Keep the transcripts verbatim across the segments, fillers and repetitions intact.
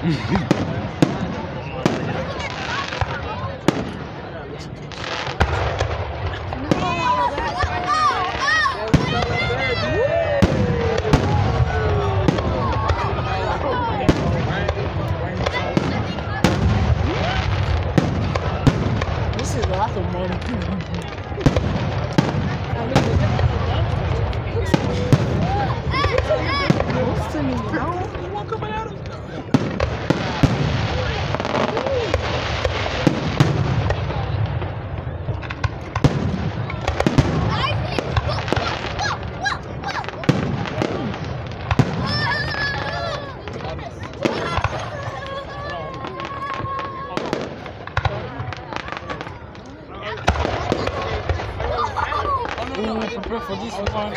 This is lots of money. Close to me, no? You want to come out of it? Ooh, prepare for this one.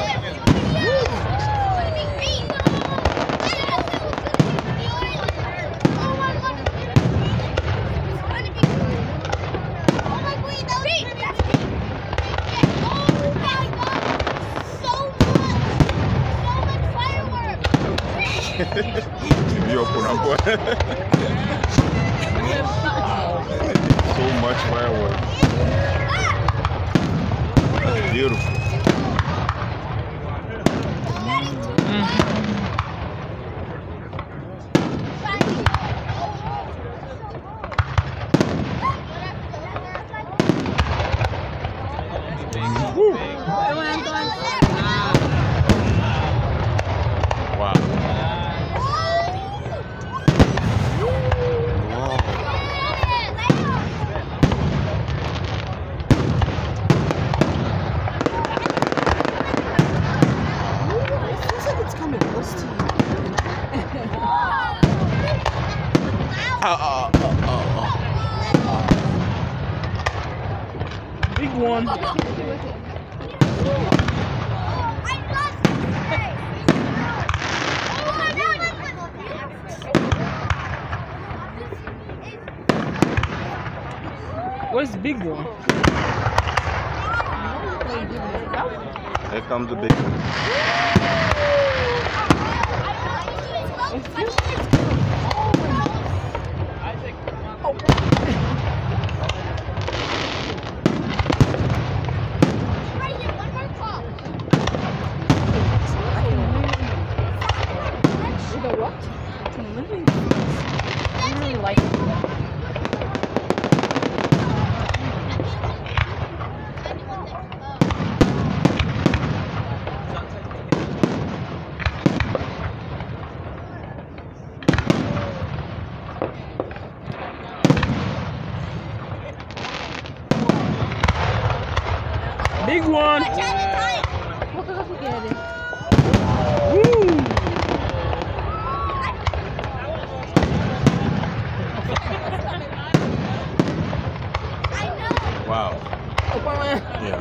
Yo, por amor. So much fireworks. That's beautiful. Uh, uh, uh, uh, uh. Big one. Where's the big one? Here comes the big one. Big one. Wow. Yeah.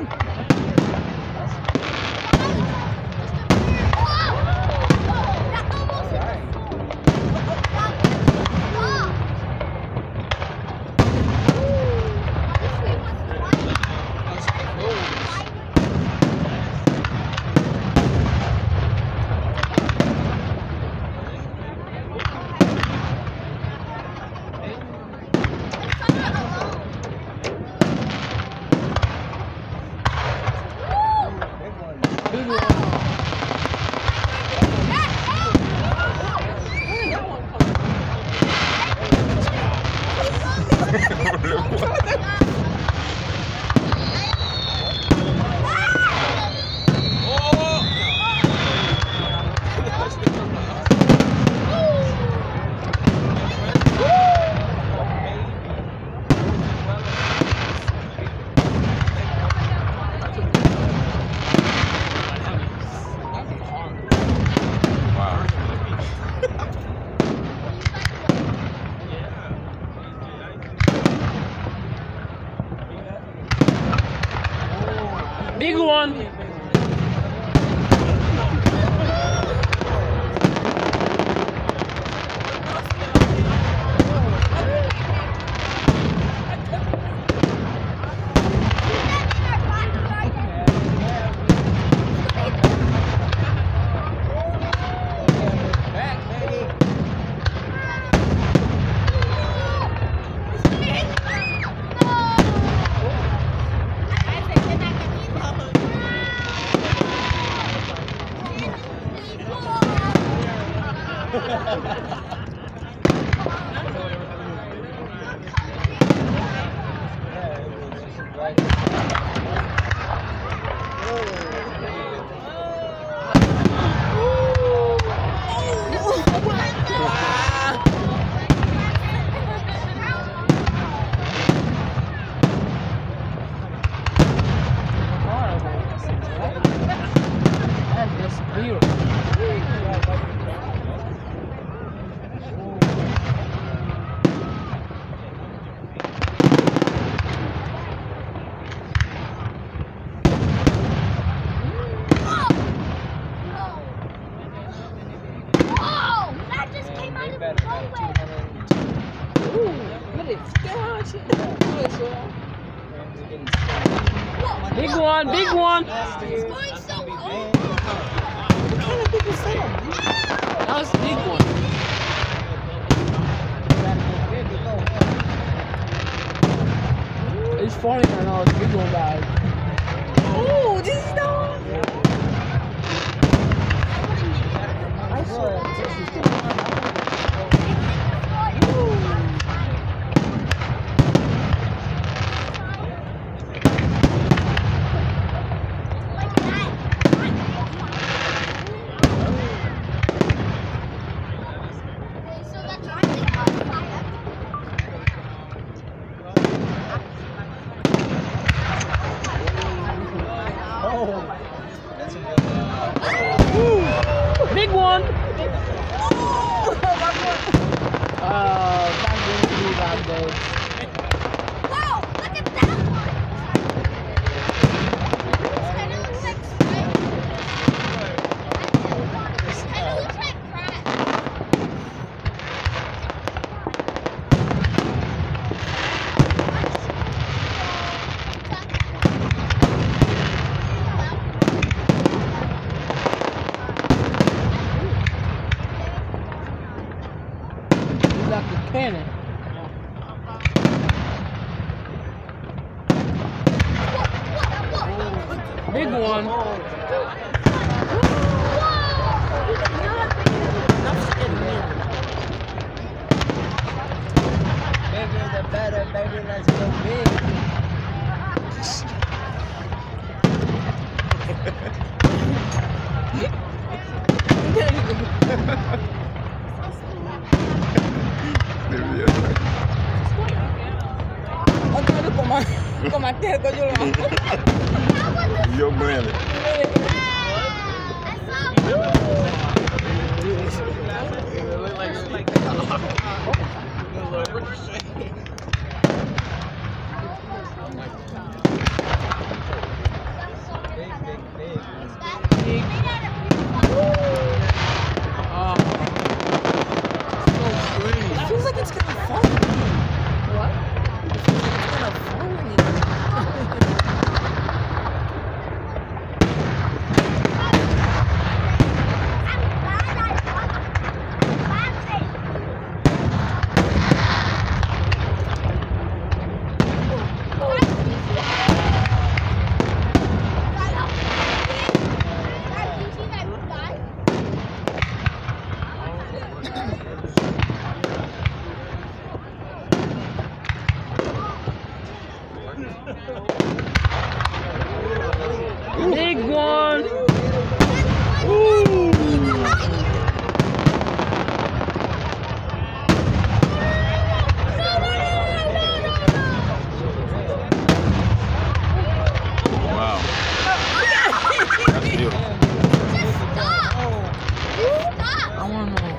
Big one. Big one, big one. It's going so hard. What kind of big is that? That was the big one. It's funny right now. It's big one bad. Oh, this is the one. I saw this is the one. Big one! Uh, can't go through that though. Wow, look at that one! This kind of looks like stripes. This kind of looks like crabs. Like a cannon. Big one. Bigger the better, baby. Let's go big. Yo, Brandon. It feels like it's gonna fall. What? It feels like it's gonna fall. Big one. Ooh. Wow. That's beautiful. I wanna know.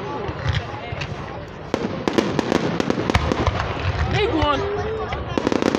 Big one.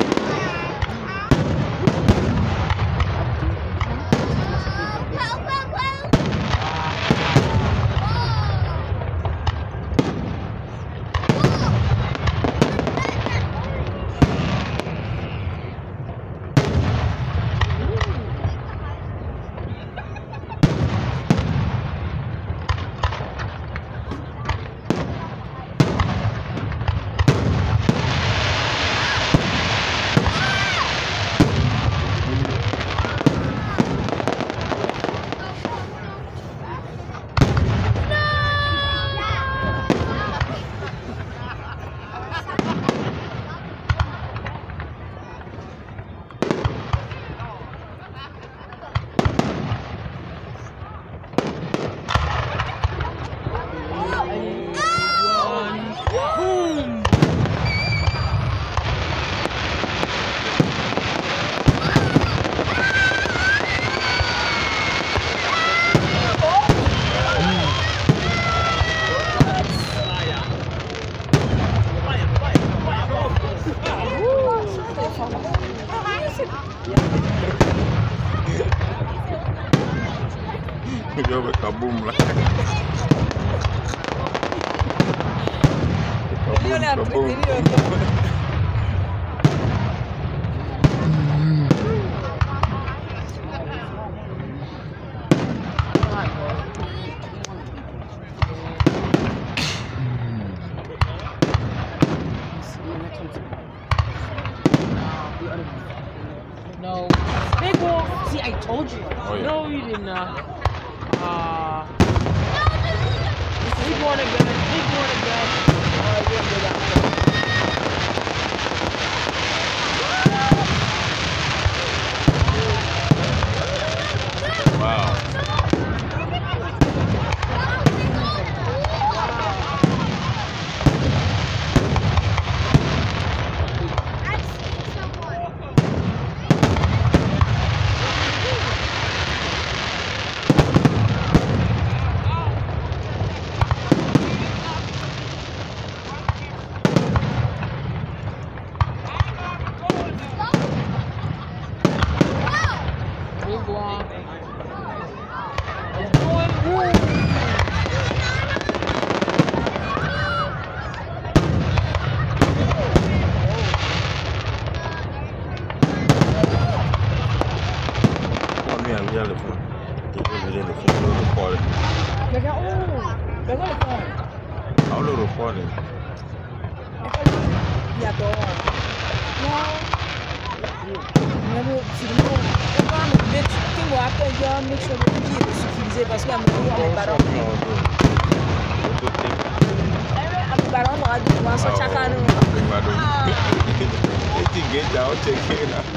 Yo, be kaboom la. Io le altre Kaboom, io kaboom. No. Big one. See, I told you. Oh, yeah. No, you did not. Uh, big one again. Big one again. Oh, I didn't do that. Wow. I've seen someone. Big one. It's going woo. Oh, me, I'm yelling for. You're really for a little recording. Look at oh. Look at the phone. How little recording? Yeah, go on. No. Never see the moon. If I'm a bitch, think what after you make sure the key is suffisé parce qu'à mon tour, on est baron. I'm a baron, on a dit, on s'en chacun. Esse gate out check out.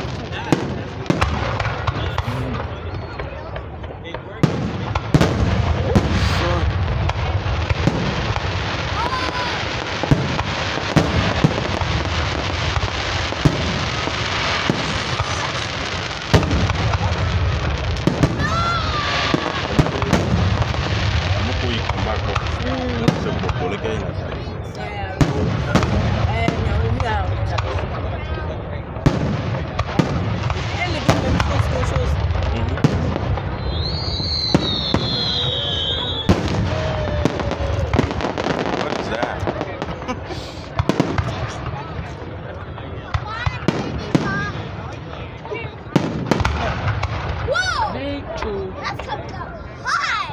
Whoa! Big two. That's coming up high!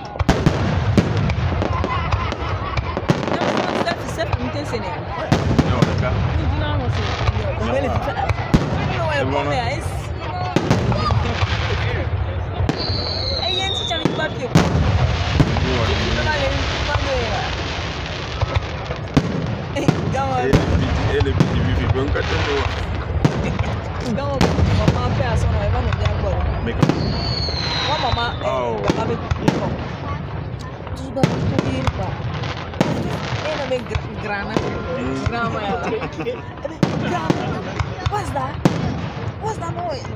Ele vive bem catando. Então, mamãe pensa, não, vamos ver agora. Make Uma mamãe, Oh. ela me dijo, "Tus babos tu irpa." Ela me grana, grama ela. Grama. What's that? What's that noise?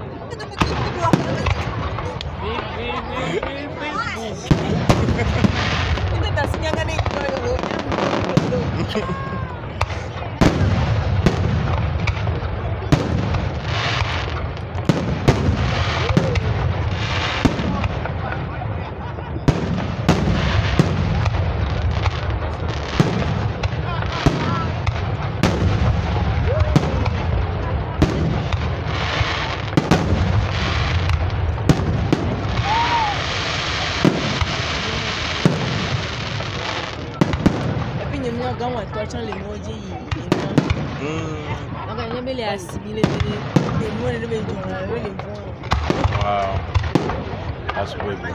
Itu tak senyangan ni. Gawa touchant l'emoji yi eno. Mm. Aka nye bele asimile bele eno ne be jona really fun. Wow. That's way good.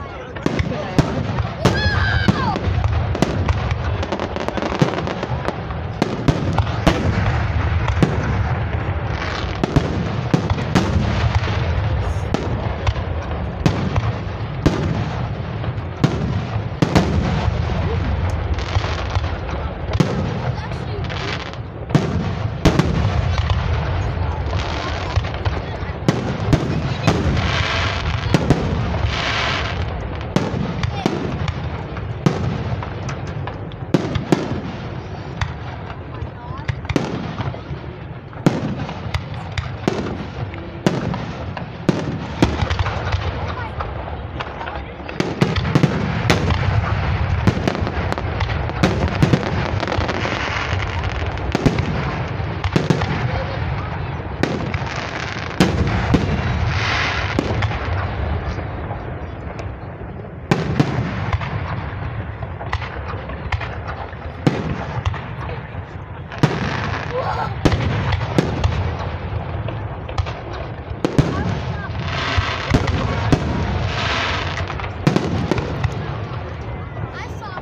I saw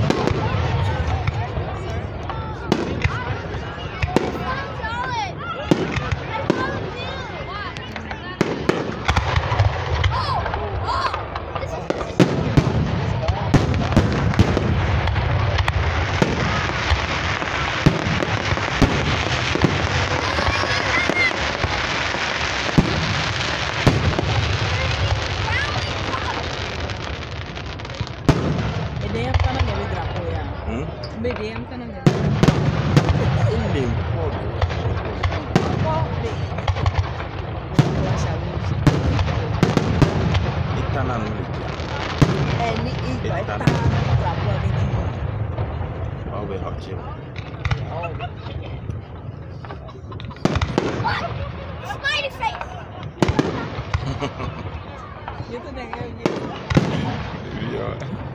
Dia kan nggak berapa ya? Hmm? Dia kan nggak Ini oh, Oh, deh. Kelas halus. itanan dulu. Eh, ini itu Ikan. tan berapa ini? Oh, be hot chip. Oh, What? Smiley face. itu deh kayak gitu. Iya.